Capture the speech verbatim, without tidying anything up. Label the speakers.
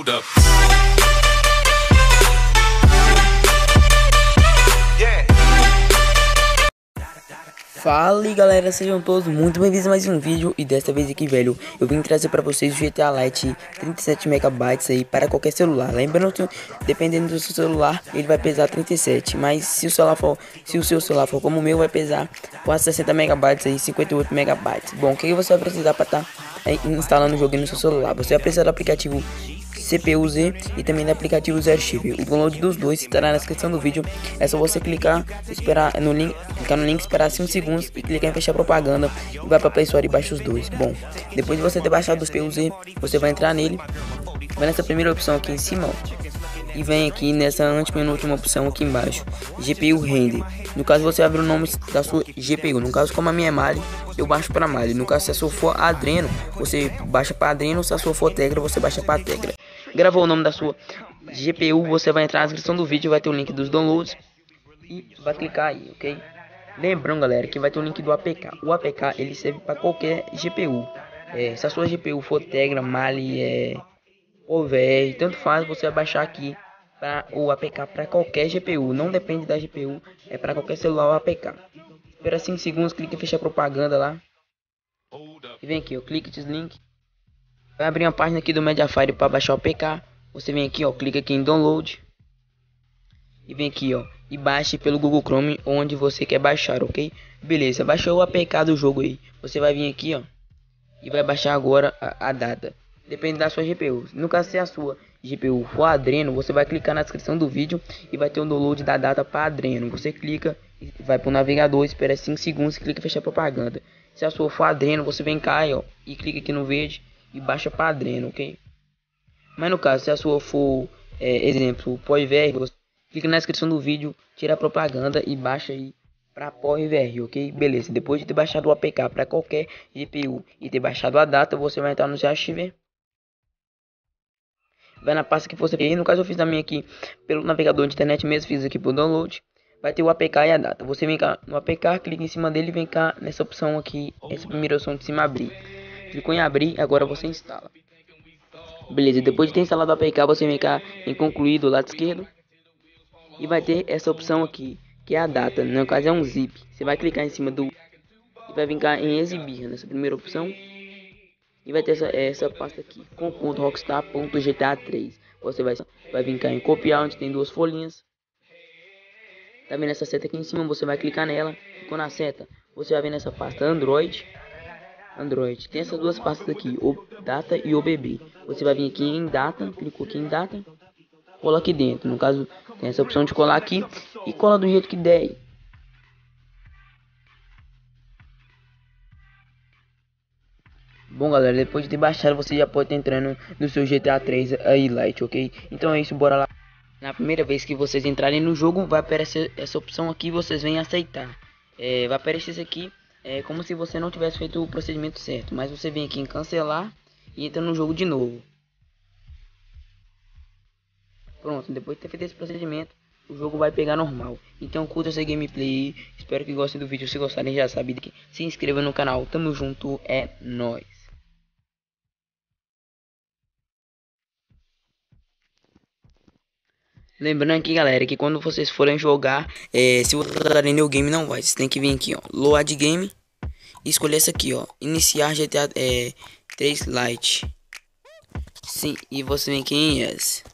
Speaker 1: Hold up.
Speaker 2: Fala aí galera, sejam todos muito bem-vindos a mais um vídeo. E desta vez aqui, velho, eu vim trazer pra vocês o G T A Lite trinta e sete megabytes aí para qualquer celular. Lembrando que dependendo do seu celular, ele vai pesar trinta e sete, mas se o celular for, se o seu celular for como o meu, vai pesar quase sessenta megabytes aí, cinquenta e oito megabytes. Bom, o que você vai precisar para estar tá instalando o jogo no seu celular? Você vai precisar do aplicativo C P U Z e também do aplicativo Zero Chip. O download dos dois estará na descrição do vídeo. É só você clicar, esperar no link, clicar no link, esperar cinco segundos e clicar em fechar propaganda e vai para Play Store e baixa os dois. Bom, depois de você ter baixado o C P U Z, você vai entrar nele, vai nessa primeira opção aqui em cima, ó, e vem aqui nessa antepenúltima opção aqui embaixo, G P U Render. No caso você abre o nome da sua G P U. No caso, como a minha é Mali, eu baixo para Mali. No caso, se a sua for Adreno, você baixa para Adreno. Se a sua for Tegra, você baixa para Tegra. Gravou o nome da sua G P U, você vai entrar na descrição do vídeo, vai ter o link dos downloads e vai clicar aí, ok? Lembrando, galera, que vai ter o link do A P K. O A P K ele serve para qualquer G P U. É, se a sua G P U for Tegra, Mali, é, ou V R, tanto faz, você vai baixar aqui para o A P K para qualquer G P U. Não depende da G P U, é para qualquer celular o A P K. Espera cinco segundos, clique em fechar propaganda lá e vem aqui, ó, clique em link. Vai abrir uma página aqui do Mediafire para baixar o A P K. Você vem aqui, ó, clica aqui em download e vem aqui, ó, e baixe pelo Google Chrome onde você quer baixar, ok? Beleza, baixou o A P K do jogo aí. Você vai vir aqui, ó, e vai baixar agora a, a data. Depende da sua G P U. No caso, se a sua G P U for Adreno, você vai clicar na descrição do vídeo e vai ter o download da data para Adreno. Você clica, vai para o navegador, espera cinco segundos e clica em fechar propaganda. Se a sua for Adreno, você vem cá, ó, e clica aqui no verde e baixa para Adreno, ok? Mas no caso, se a sua for, é, exemplo, P O I V R, você clica na descrição do vídeo, tira a propaganda e baixa aí para P O I V R, ok? Beleza, depois de ter baixado o A P K para qualquer G P U e ter baixado a data, você vai entrar no Zero Chip. Vai na pasta que você fez. No caso, eu fiz a minha aqui pelo navegador de internet mesmo, fiz aqui por download. Vai ter o A P K e a data. Você vem cá no A P K, clica em cima dele e vem cá nessa opção aqui, essa primeira opção de cima, abrir. Clicou em abrir, agora você instala. Beleza, depois de ter instalado o A P K, você vem cá em concluir do lado esquerdo e vai ter essa opção aqui, que é a data. No caso, é um zip. Você vai clicar em cima do e vai vir cá em exibir nessa primeira opção. E vai ter essa, essa pasta aqui, com ponto rockstar ponto G T A três. Você vai, vai vir cá em copiar, onde tem duas folhinhas. Tá vendo essa seta aqui em cima? Você vai clicar nela. Ficou na seta, você vai ver nessa pasta Android. Android. Tem essas duas pastas aqui, o Data e o B B. Você vai vir aqui em Data, clicou aqui em Data, cola aqui dentro. No caso, tem essa opção de colar aqui e cola do jeito que der. Bom, galera, depois de ter baixado, você já pode estar entrando no seu G T A três aí, Lite, ok? Então é isso, bora lá. Na primeira vez que vocês entrarem no jogo, vai aparecer essa opção aqui, vocês vêm aceitar. É, vai aparecer isso aqui, é como se você não tivesse feito o procedimento certo. Mas você vem aqui em cancelar e entra no jogo de novo. Pronto, depois de ter feito esse procedimento, o jogo vai pegar normal. Então curta essa gameplay, espero que gostem do vídeo. Se gostarem, já sabe que se inscreva no canal. Tamo junto, é nóis. Lembrando aqui, galera, que quando vocês forem jogar, é, se vocês usarem New Game, não vai. Vocês tem que vir aqui, ó, Load Game, e escolher essa aqui, ó, Iniciar G T A é, três Lite. Sim, e você vem aqui em Yes.